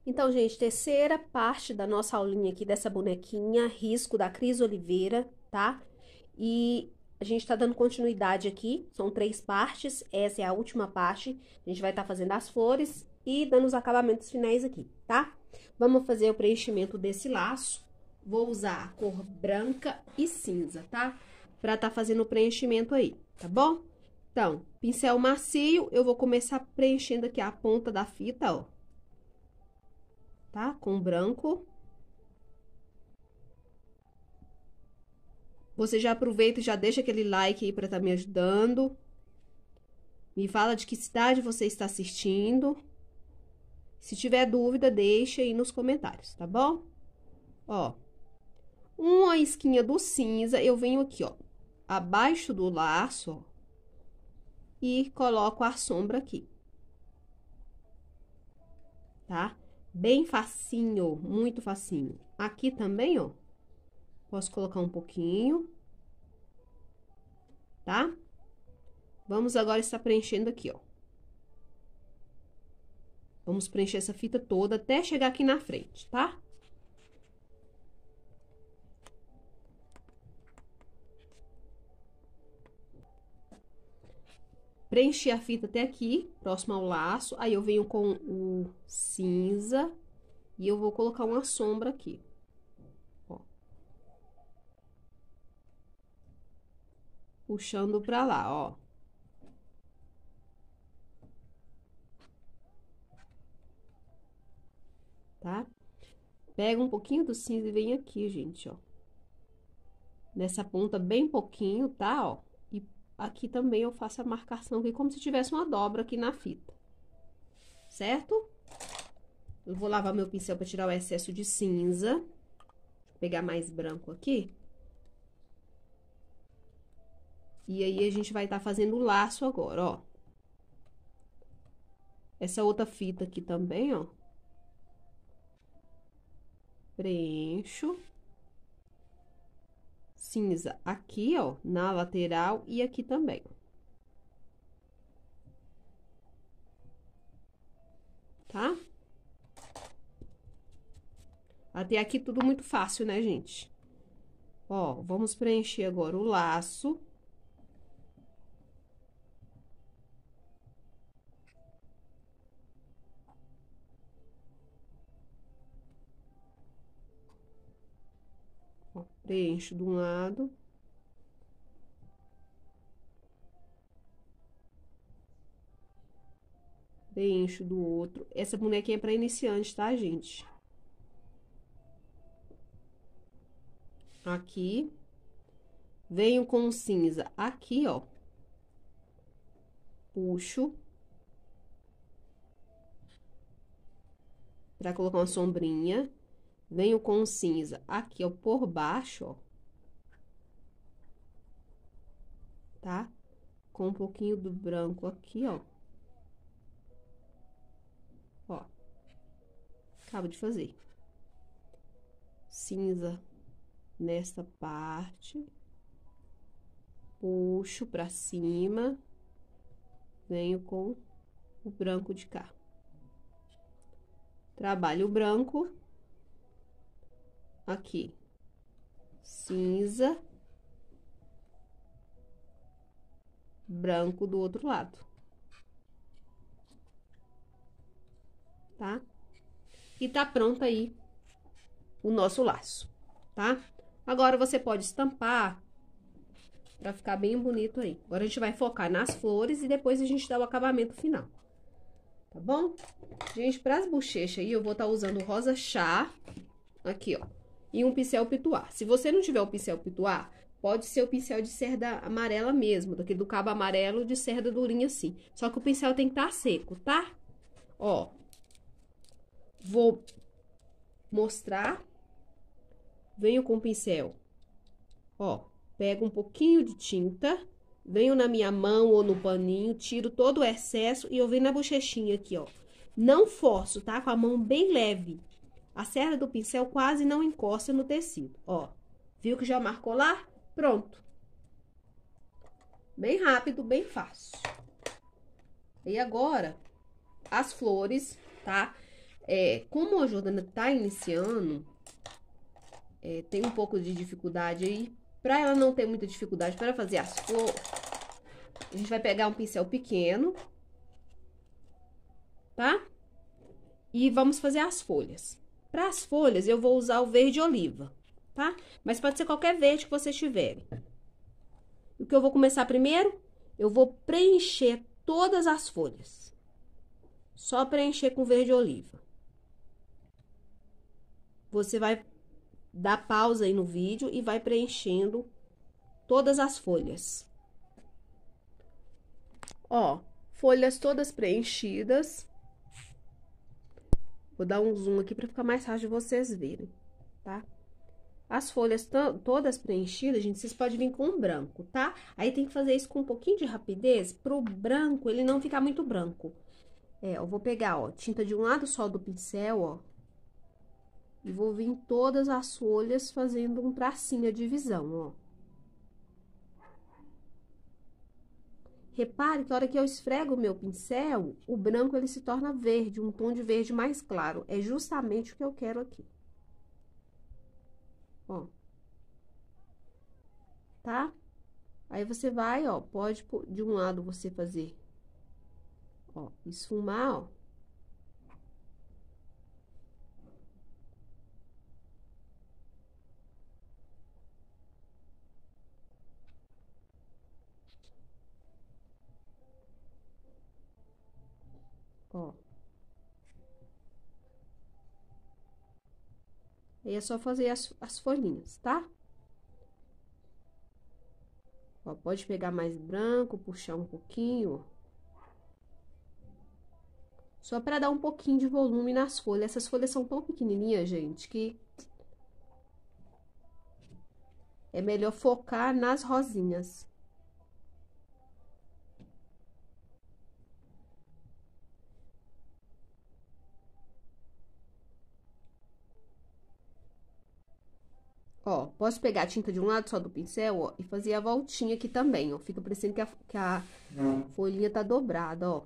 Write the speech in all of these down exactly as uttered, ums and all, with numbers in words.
Então, gente, terceira parte da nossa aulinha aqui dessa bonequinha, risco da Cris Oliveira, tá? E a gente tá dando continuidade aqui, são três partes, essa é a última parte. A gente vai estar tá fazendo as flores e dando os acabamentos finais aqui, tá? Vamos fazer o preenchimento desse laço. Vou usar a cor branca e cinza, tá? Pra tá fazendo o preenchimento aí, tá bom? Então, pincel macio, eu vou começar preenchendo aqui a ponta da fita, ó. Tá? Com branco. Você já aproveita e já deixa aquele like aí pra tá me ajudando. Me fala de que cidade você está assistindo. Se tiver dúvida, deixa aí nos comentários, tá bom? Ó, uma isquinha do cinza, eu venho aqui, ó, abaixo do laço, ó, e coloco a sombra aqui. Tá? Bem facinho, muito facinho. Aqui também, ó, posso colocar um pouquinho, tá? Vamos agora estar preenchendo aqui, ó. Vamos preencher essa fita toda até chegar aqui na frente, tá? Preenchi a fita até aqui, próximo ao laço. Aí, eu venho com o cinza e eu vou colocar uma sombra aqui. Ó. Puxando pra lá, ó. Tá? Pega um pouquinho do cinza e vem aqui, gente, ó. Nessa ponta bem pouquinho, tá? Ó. E aqui também eu faço a marcação aqui, como se tivesse uma dobra aqui na fita. Certo? Eu vou lavar meu pincel pra tirar o excesso de cinza. Vou pegar mais branco aqui. E aí, a gente vai estar tá fazendo o laço agora, ó. Essa outra fita aqui também, ó. Preencho. Cinza aqui, ó, na lateral e aqui também. Tá? Até aqui tudo muito fácil, né, gente? Ó, vamos preencher agora o laço. Ó, preencho de um lado. Preencho do outro. Essa bonequinha é pra iniciante, tá, gente? Aqui. Venho com o cinza aqui, ó. Puxo. Pra colocar uma sombrinha. Venho com o cinza aqui, ó, por baixo, ó. Tá? Com um pouquinho do branco aqui, ó. Ó. Acabo de fazer. Cinza nesta parte. Puxo pra cima. Venho com o branco de cá. Trabalho o branco. Aqui. Cinza. Branco do outro lado. Tá? E tá pronto aí o nosso laço, tá? Agora, você pode estampar pra ficar bem bonito aí. Agora, a gente vai focar nas flores e depois a gente dá o acabamento final. Tá bom? Gente, pras bochechas aí, eu vou estar tá usando rosa chá, aqui, ó, e um pincel pituá. Se você não tiver o pincel pituá, pode ser o pincel de cerda amarela mesmo, daquele do cabo amarelo de cerda durinha assim. Só que o pincel tem que estar tá seco, tá? Ó, vou mostrar. Venho com o pincel, ó, pego um pouquinho de tinta, venho na minha mão ou no paninho, tiro todo o excesso e eu venho na bochechinha aqui, ó. Não forço, tá? Com a mão bem leve. A cerda do pincel quase não encosta no tecido, ó. Viu que já marcou lá? Pronto. Bem rápido, bem fácil. E agora, as flores, tá? É, como a Jordana tá iniciando, é, tem um pouco de dificuldade aí. Pra ela não ter muita dificuldade para fazer as flores, a gente vai pegar um pincel pequeno, tá? E vamos fazer as folhas. Para as folhas, eu vou usar o verde oliva, tá? Mas pode ser qualquer verde que vocês tiverem. O que eu vou começar primeiro? Eu vou preencher todas as folhas. Só preencher com verde oliva. Você vai dar pausa aí no vídeo e vai preenchendo todas as folhas. Ó, folhas todas preenchidas. Vou dar um zoom aqui para ficar mais fácil de vocês verem, tá? As folhas todas preenchidas, gente, vocês podem vir com branco, tá? Aí tem que fazer isso com um pouquinho de rapidez, pro branco ele não ficar muito branco. É, eu vou pegar, ó, tinta de um lado só do pincel, ó. E vou vir em todas as folhas fazendo um tracinho, a divisão, ó. Repare que a hora que eu esfrego o meu pincel, o branco ele se torna verde, um tom de verde mais claro. É justamente o que eu quero aqui. Ó. Tá? Aí você vai, ó, pode de um lado você fazer, ó, esfumar, ó. Ó. Aí é só fazer as, as folhinhas, tá? Ó, pode pegar mais branco, puxar um pouquinho, ó. Só pra dar um pouquinho de volume nas folhas. Essas folhas são tão pequenininhas, gente, que é melhor focar nas rosinhas. Ó, posso pegar a tinta de um lado só do pincel, ó, e fazer a voltinha aqui também, ó. Fica parecendo que a, que a folhinha tá dobrada, ó.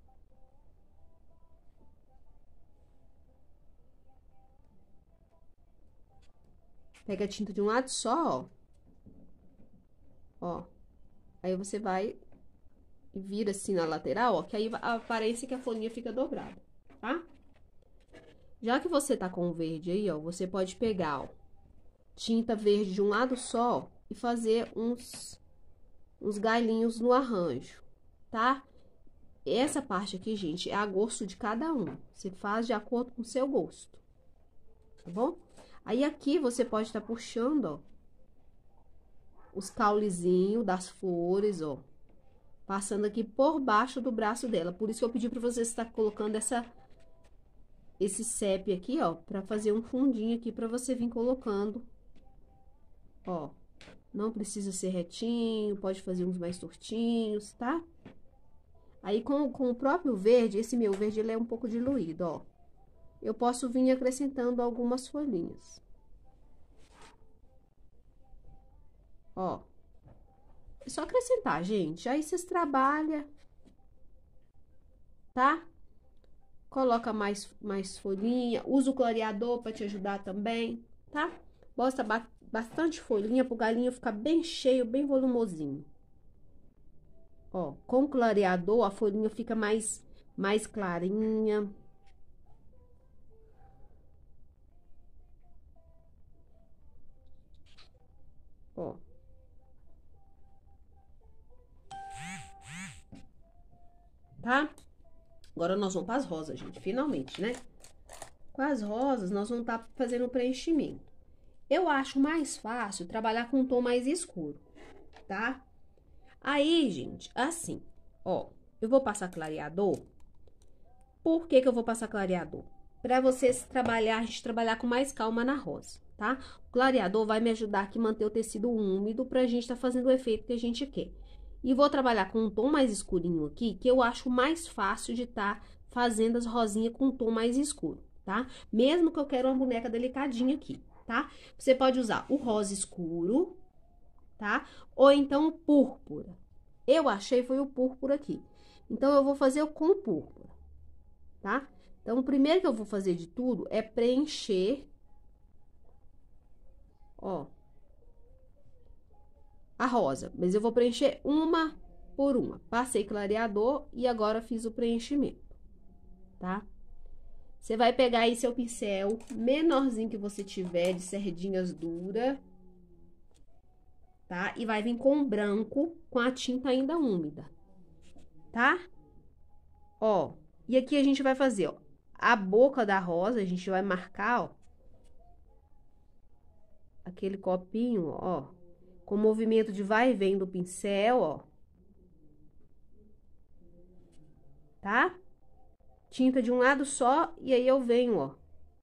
Pega a tinta de um lado só, ó. Ó. Aí você vai e vira assim na lateral, ó, que aí aparece que a folhinha fica dobrada, tá? Já que você tá com o verde aí, ó, você pode pegar, ó, tinta verde de um lado só e fazer uns, uns galinhos no arranjo, tá? Essa parte aqui, gente, é a gosto de cada um. Você faz de acordo com o seu gosto, tá bom? Aí, aqui, você pode estar puxando, ó, os caulezinhos das flores, ó, passando aqui por baixo do braço dela. Por isso que eu pedi pra você estar colocando essa, esse cepe aqui, ó, pra fazer um fundinho aqui pra você vir colocando. Ó, não precisa ser retinho, pode fazer uns mais tortinhos, tá? Aí, com, com o próprio verde, esse meu verde, ele é um pouco diluído, ó. Eu posso vir acrescentando algumas folhinhas. Ó. É só acrescentar, gente. Aí, vocês trabalham, tá? Coloca mais, mais folhinha. Usa o clareador pra te ajudar também, tá? Bota ba bastante folhinha pro galinho ficar bem cheio, bem volumosinho. Ó, com o clareador, a folhinha fica mais, mais clarinha. Ó. Tá? Agora, nós vamos para as rosas, gente, finalmente, né? Com as rosas, nós vamos estar fazendo o preenchimento. Eu acho mais fácil trabalhar com um tom mais escuro, tá? Aí, gente, assim, ó, eu vou passar clareador. Por que que eu vou passar clareador? Pra vocês trabalhar, a gente trabalhar com mais calma na rosa, tá? O clareador vai me ajudar aqui a manter o tecido úmido pra gente tá fazendo o efeito que a gente quer. E vou trabalhar com um tom mais escurinho aqui, que eu acho mais fácil de tá fazendo as rosinhas com um tom mais escuro, tá? Mesmo que eu quero uma boneca delicadinha aqui, tá? Você pode usar o rosa escuro, tá? Ou então o púrpura. Eu achei foi o púrpura aqui. Então, eu vou fazer com o púrpura, tá? Então, o primeiro que eu vou fazer de tudo é preencher, ó, a rosa. Mas eu vou preencher uma por uma. Passei clareador e agora fiz o preenchimento, tá? Você vai pegar aí seu pincel menorzinho que você tiver, de cerdinhas duras, tá? E vai vir com branco, com a tinta ainda úmida, tá? Ó, e aqui a gente vai fazer, ó, a boca da rosa, a gente vai marcar, ó, aquele copinho, ó, com movimento de vai e vem do pincel, ó. Tá? Tinta de um lado só, e aí eu venho, ó.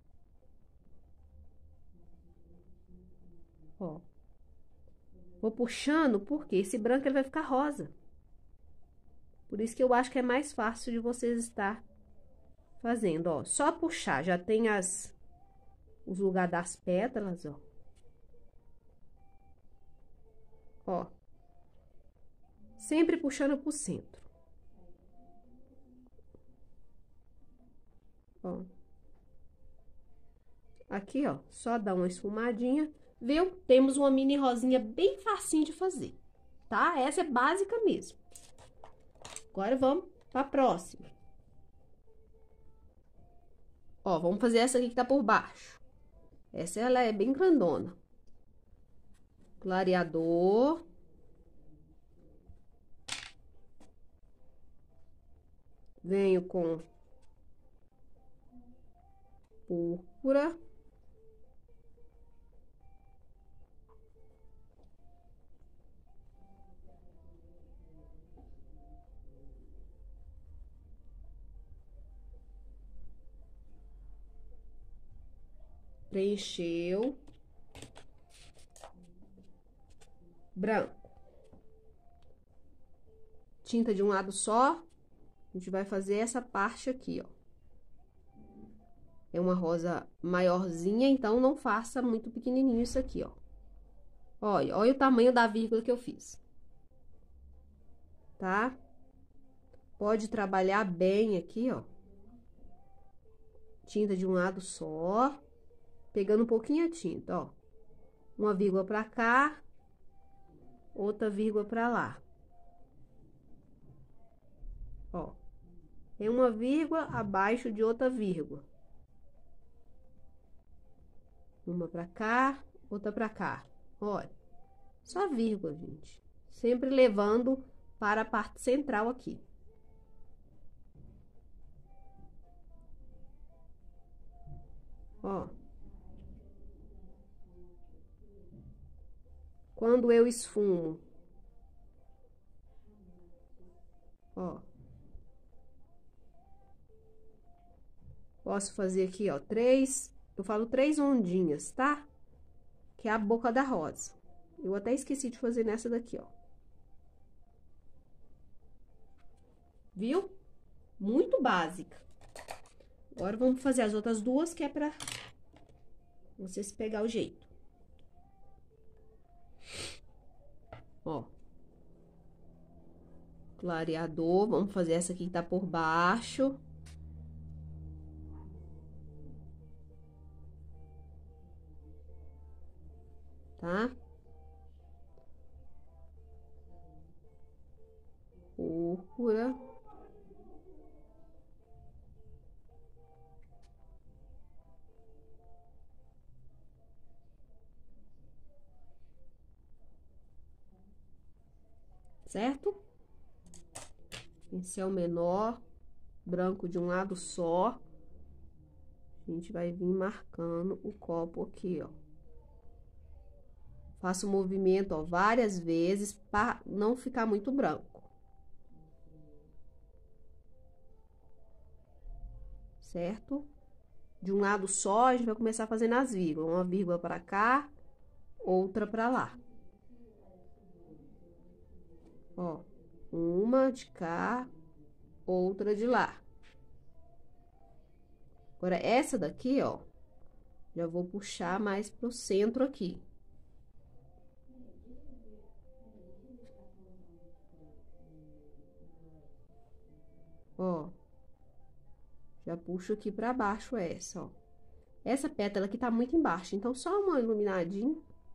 Ó. Vou puxando, porque esse branco ele vai ficar rosa. Por isso que eu acho que é mais fácil de vocês estar fazendo, ó. Só puxar, já tem as, os lugares das pétalas, ó. Ó. Sempre puxando pro centro. Ó. Aqui, ó, só dá uma esfumadinha, viu? Temos uma mini rosinha bem facinho de fazer, tá? Essa é básica mesmo. Agora, vamos pra próxima. Ó, vamos fazer essa aqui que tá por baixo. Essa, ela é bem grandona. Clareador. Venho com púrpura. Preencheu. Branco. Tinta de um lado só. A gente vai fazer essa parte aqui, ó. É uma rosa maiorzinha, então não faça muito pequenininho isso aqui, ó. Olha, olha o tamanho da vírgula que eu fiz. Tá? Pode trabalhar bem aqui, ó. Tinta de um lado só. Pegando um pouquinho a tinta, ó. Uma vírgula pra cá. Outra vírgula pra lá. Ó. Tem uma vírgula abaixo de outra vírgula. Uma pra cá, outra pra cá. Olha. Só vírgula, gente. Sempre levando para a parte central aqui. Ó. Quando eu esfumo, ó. Posso fazer aqui, ó, três, eu falo três ondinhas, tá? Que é a boca da rosa. Eu até esqueci de fazer nessa daqui, ó. Viu? Muito básica. Agora, vamos fazer as outras duas, que é pra vocês pegar o jeito. Ó. Clareador, vamos fazer essa aqui que tá por baixo. Tá? Púrpura. Certo? Pincel menor, branco de um lado só. A gente vai vir marcando o copo aqui, ó. Faço o movimento, ó, várias vezes para não ficar muito branco. Certo? De um lado só, a gente vai começar fazendo as vírgulas. Uma vírgula para cá, outra para lá. Ó, uma de cá, outra de lá. Agora, essa daqui, ó, já vou puxar mais pro centro aqui. Ó, já Já puxo aqui pra baixo essa, ó. Essa pétala aqui tá muito embaixo, então só uma iluminadinha.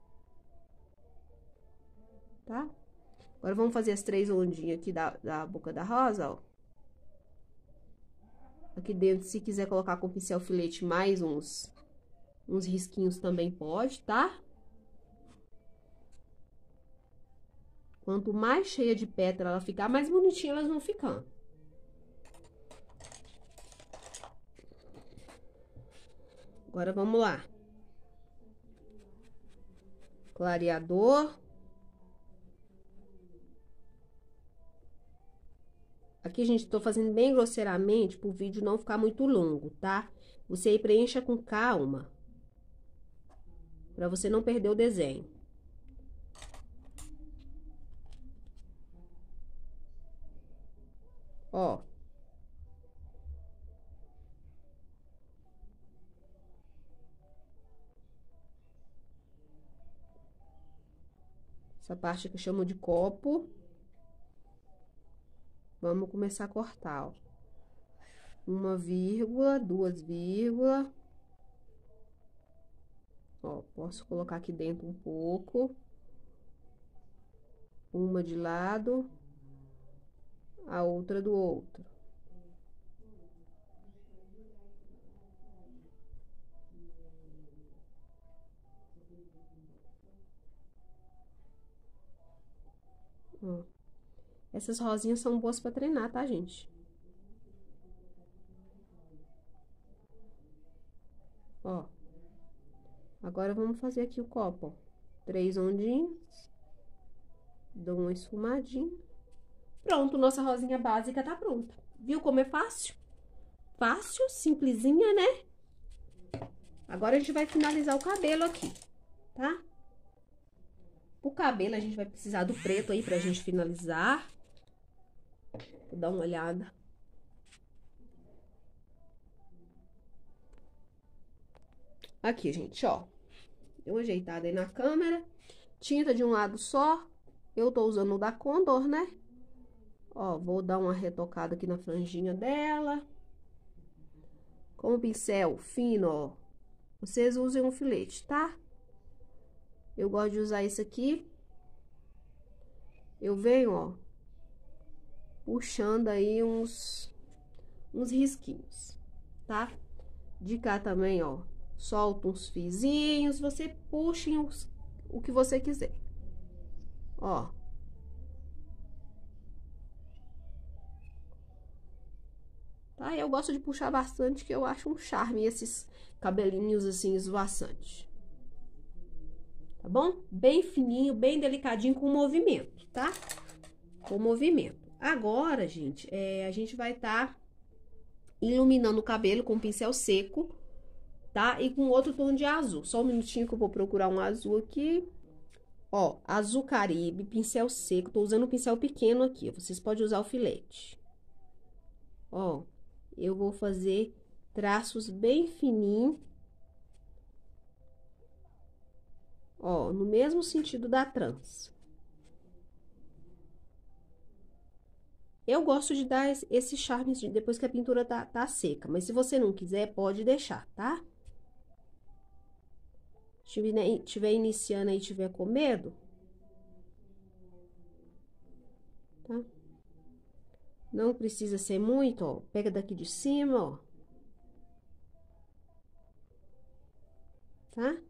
Tá? Agora, vamos fazer as três ondinhas aqui da, da boca da rosa, ó. Aqui dentro, se quiser colocar com pincel filete mais uns, uns risquinhos também pode, tá? Quanto mais cheia de pétala ela ficar, mais bonitinha elas vão ficando. Agora, vamos lá. Clareador. Aqui, gente, tô fazendo bem grosseiramente pro vídeo não ficar muito longo, tá? Você aí preencha com calma. Pra você não perder o desenho. Ó. Essa parte que eu chamo de copo. Vamos começar a cortar, ó. Uma vírgula, duas vírgulas. Ó, posso colocar aqui dentro um pouco. Uma de lado. A outra do outro. Ó. Essas rosinhas são boas pra treinar, tá, gente? Ó. Agora, vamos fazer aqui o copo, ó. Três ondinhas. Dou uma esfumadinha. Pronto, nossa rosinha básica tá pronta. Viu como é fácil? Fácil, simplesinha, né? Agora, a gente vai finalizar o cabelo aqui, tá? O cabelo, a gente vai precisar do preto aí pra gente finalizar. Vou dar uma olhada. Aqui, gente, ó. Deu uma ajeitada aí na câmera. Tinta de um lado só. Eu tô usando o da Condor, né? Ó, vou dar uma retocada aqui na franjinha dela. Com o pincel fino, ó. Vocês usem um filete, tá? Eu gosto de usar esse aqui. Eu venho, ó, puxando aí uns, uns risquinhos, tá? De cá também, ó, solta uns fiozinhos, você puxa os, o que você quiser. Ó. Tá? Eu gosto de puxar bastante, que eu acho um charme esses cabelinhos assim esvoaçantes. Tá bom? Bem fininho, bem delicadinho, com movimento, tá? Com movimento. Agora, gente, é, a gente vai estar tá iluminando o cabelo com pincel seco, tá? E com outro tom de azul. Só um minutinho que eu vou procurar um azul aqui. Ó, azul Caribe, pincel seco. Tô usando um pincel pequeno aqui. Vocês podem usar o filete. Ó, eu vou fazer traços bem fininhos. Ó, no mesmo sentido da trança. Eu gosto de dar esse charme depois que a pintura tá, tá seca. Mas se você não quiser, pode deixar, tá? Se tiver iniciando aí e tiver com medo, tá? Não precisa ser muito, ó. Pega daqui de cima, ó. Tá?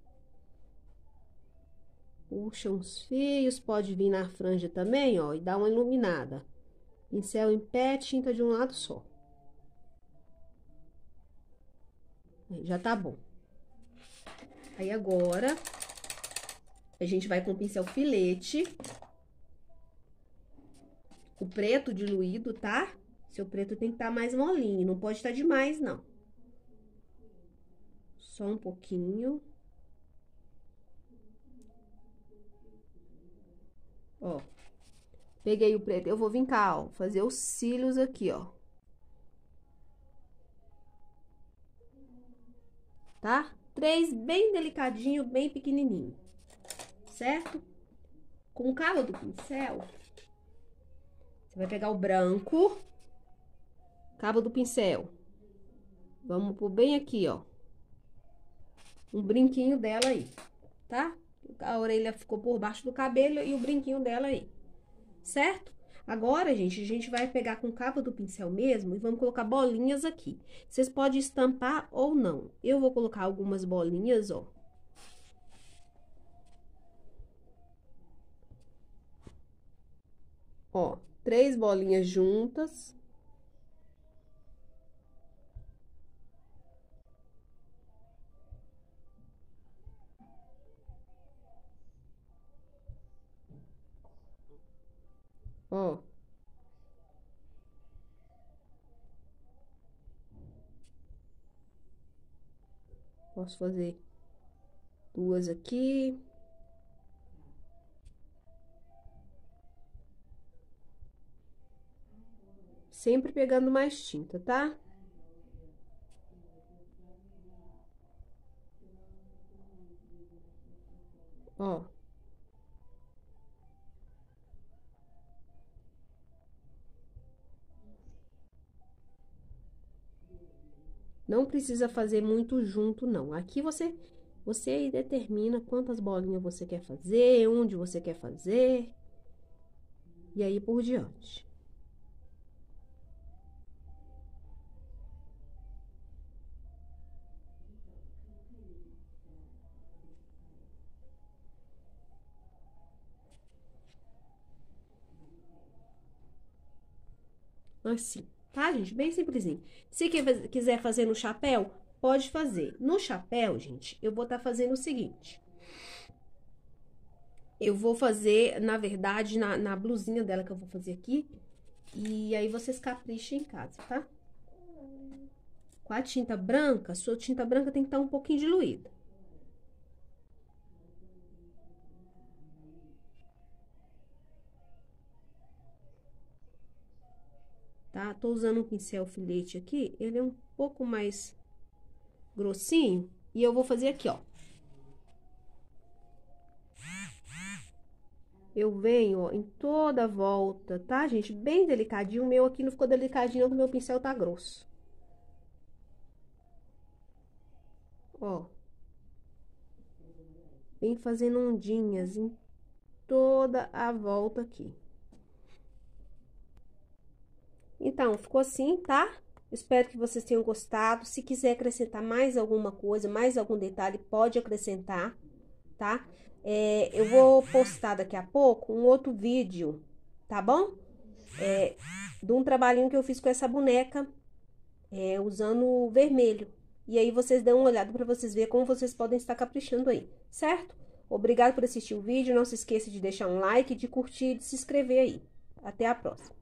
Puxa uns fios, pode vir na franja também, ó, e dar uma iluminada. Pincel em pé, tinta de um lado só. Aí, já tá bom. Aí, agora, a gente vai com o pincel filete. O preto diluído, tá? Seu preto tem que estar mais molinho, não pode estar demais, não. Só um pouquinho. Ó. Peguei o preto, eu vou vir cá, ó, fazer os cílios aqui, ó. Tá? Três bem delicadinho, bem pequenininho. Certo? Com o cabo do pincel, você vai pegar o branco, cabo do pincel. Vamos pôr bem aqui, ó. Um brinquinho dela aí, tá? A orelha ficou por baixo do cabelo e o brinquinho dela aí, certo? Agora, gente, a gente vai pegar com o cabo do pincel mesmo e vamos colocar bolinhas aqui. Vocês podem estampar ou não. Eu vou colocar algumas bolinhas, ó. Ó, três bolinhas juntas. Ó. Posso fazer duas aqui. Sempre pegando mais tinta, tá? Ó. Não precisa fazer muito junto, não. Aqui você, você aí determina quantas bolinhas você quer fazer, onde você quer fazer. E aí por diante. Assim, tá, gente? Bem simplesinho. Se quiser fazer no chapéu, pode fazer. No chapéu, gente, eu vou estar tá fazendo o seguinte. Eu vou fazer, na verdade, na, na blusinha dela que eu vou fazer aqui. E aí, vocês caprichem em casa, tá? Com a tinta branca, sua tinta branca tem que estar um pouquinho diluída. Tá? Tô usando um pincel filete aqui, ele é um pouco mais grossinho. E eu vou fazer aqui, ó. Eu venho, ó, em toda a volta, tá, gente? Bem delicadinho. O meu aqui não ficou delicadinho, porque o meu pincel tá grosso. Ó. Vem fazendo ondinhas em toda a volta aqui. Então, ficou assim, tá? Espero que vocês tenham gostado. Se quiser acrescentar mais alguma coisa, mais algum detalhe, pode acrescentar, tá? É, eu vou postar daqui a pouco um outro vídeo, tá bom? É, de um trabalhinho que eu fiz com essa boneca, é, usando o vermelho. E aí, vocês dão uma olhada pra vocês verem como vocês podem estar caprichando aí, certo? Obrigado por assistir o vídeo. Não se esqueça de deixar um like, de curtir e de se inscrever aí. Até a próxima.